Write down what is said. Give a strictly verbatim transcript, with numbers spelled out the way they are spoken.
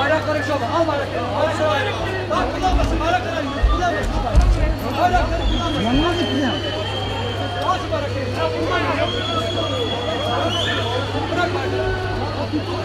Bayrakları şöyle, al bayrakları. Bayrakları. Bak kullanmasın, bayrakları. Kullanmasın. Bayrakları kullanmasın. Yanına gitmiyor. Al şu bayrakları. Bırak bayrakları.